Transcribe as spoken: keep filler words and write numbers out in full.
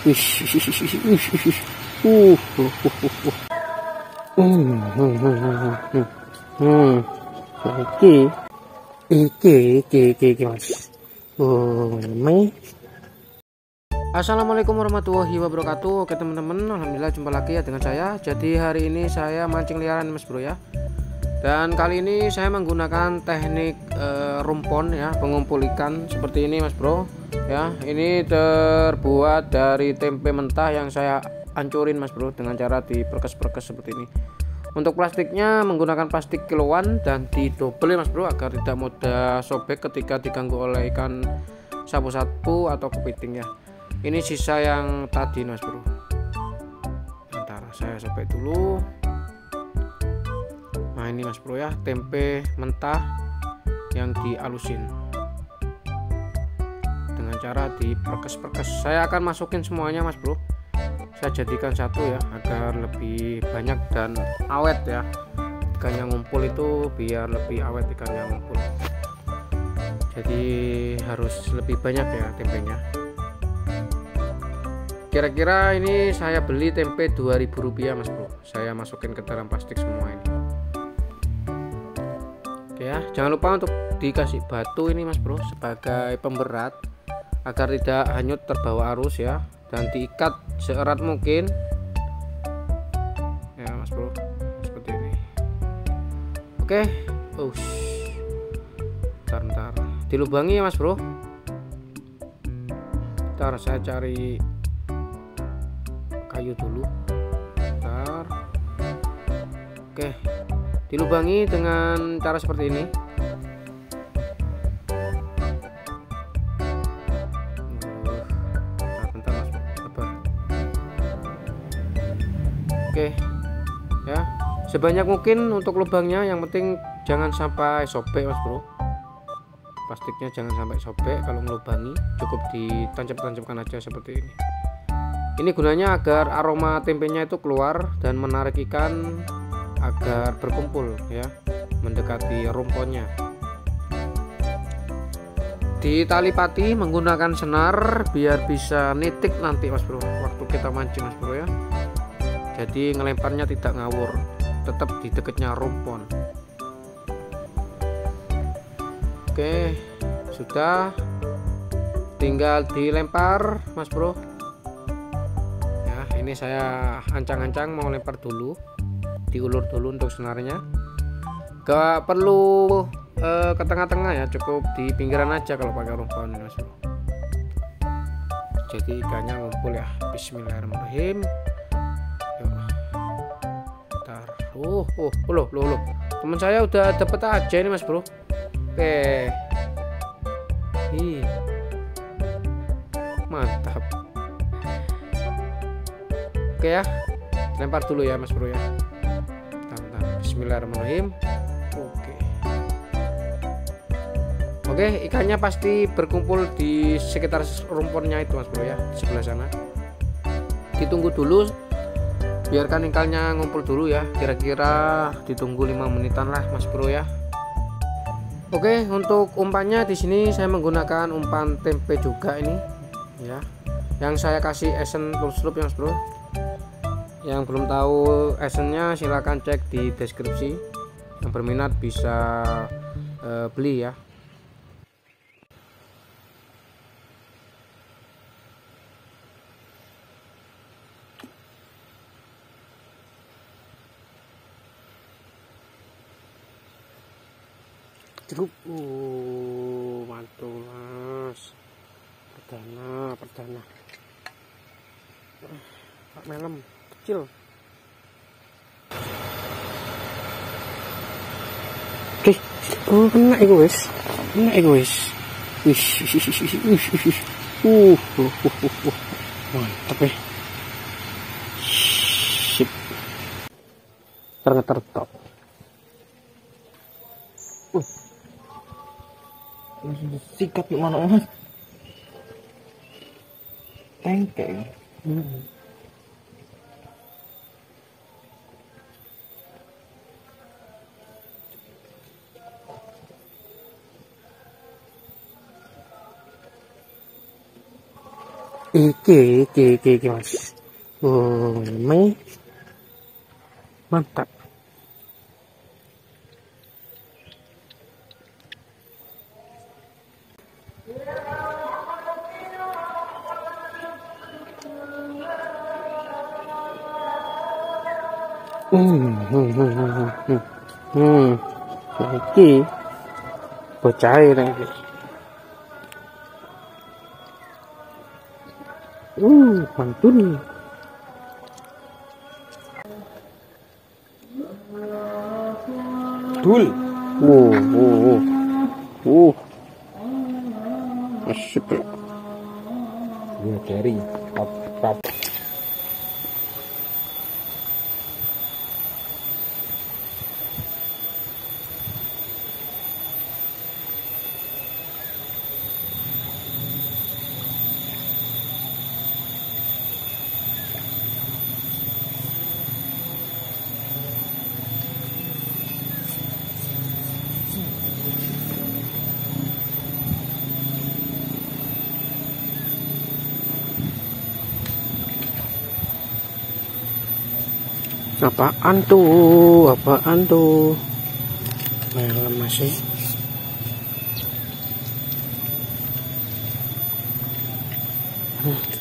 Wih, wih, wih. Uh, uh, uh, uh, uh. Hmm, hmm, hmm, hmm, hmm. Hmm. Iki, iki, iki, iki, iki, mas. Oh, me. Assalamualaikum warahmatullahi wabarakatuh. Oke teman-teman, alhamdulillah jumpa lagi ya dengan saya. Jadi hari ini saya mancing liaran mas bro ya. Dan kali ini saya menggunakan teknik e, rumpon ya, pengumpul ikan seperti ini mas bro ya. Ini terbuat dari tempe mentah yang saya hancurin mas bro dengan cara diperkes-perkes seperti ini. Untuk plastiknya menggunakan plastik kiloan dan didobel mas bro agar tidak mudah sobek ketika diganggu oleh ikan sapu-sapu atau kepiting ya. Ini sisa yang tadi mas bro. Bentar saya sobek dulu. Nah ini mas bro ya, tempe mentah yang dialusin dengan cara diperkes-perkes. Saya akan masukin semuanya mas bro. Saya jadikan satu ya agar lebih banyak dan awet ya. Ikannya ngumpul itu biar lebih awet ikannya ngumpul. Jadi harus lebih banyak ya tempenya. Kira-kira ini saya beli tempe dua ribu rupiah mas bro. Saya masukin ke dalam plastik semua ini. Oke ya, jangan lupa untuk dikasih batu ini mas bro sebagai pemberat agar tidak hanyut terbawa arus ya, dan diikat seerat mungkin ya mas bro seperti ini. Oke, oh ntar ntar dilubangi ya mas bro. Ntar saya cari kayu dulu. Ntar oke, dilubangi dengan cara seperti ini. Oke ya, sebanyak mungkin untuk lubangnya, yang penting jangan sampai sobek mas bro. Plastiknya jangan sampai sobek. Kalau melubangi cukup ditancap-tancapkan aja seperti ini. Ini gunanya agar aroma tempenya itu keluar dan menarik ikan agar berkumpul ya, mendekati rumponnya. Ditali pati menggunakan senar biar bisa nitik nanti mas bro waktu kita mancing mas bro ya. Jadi ngelemparnya tidak ngawur, tetap di dekatnya rumpon. Oke, sudah, tinggal dilempar mas bro ya. Ini saya ancang-ancang mau lempar dulu, diulur dulu untuk senarnya. Gak perlu eh, ke tengah-tengah ya, cukup di pinggiran aja kalau pakai rumpon ini mas bro. Jadi ikannya ngumpul ya. Bismillahirrahmanirrahim. Uh, uh, loh, loh, loh. Teman saya udah dapet aja ini mas bro. Oke, ih, mantap. Oke ya, lempar dulu ya mas bro ya. Mantap. Bismillahirrahmanirrahim. Oke, oke, ikannya pasti berkumpul di sekitar rumponnya itu mas bro ya, di sebelah sana. Ditunggu dulu, biarkan ikannya ngumpul dulu ya, kira-kira ditunggu lima menitan lah mas bro ya. Oke, untuk umpannya di sini saya menggunakan umpan tempe juga ini ya, yang saya kasih esen full slope ya mas bro. Yang belum tahu esennya silahkan cek di deskripsi, yang berminat bisa uh, beli ya. Jeruk, uh, mantul mas, perdana, perdana, Pak melem kecil. Oke, oh kena egois, kena egois, wih, uh, uh, uh, uh, uh, mantap ya, sip, tergetar top. Sikat gimana mas? Tengkeng. Hmm. Iki, iki, iki, iki mas. Oh, mei. Mantap. Hmm, hmm, hmm, hmm, hmm, hmm. Iki bocah lagi. Uh, mantun. Dul. Wow, wow, wow. Uh. Asyik. Ya dari apa? Apaan tuh? Apaan tuh? Malam masih. Hmm.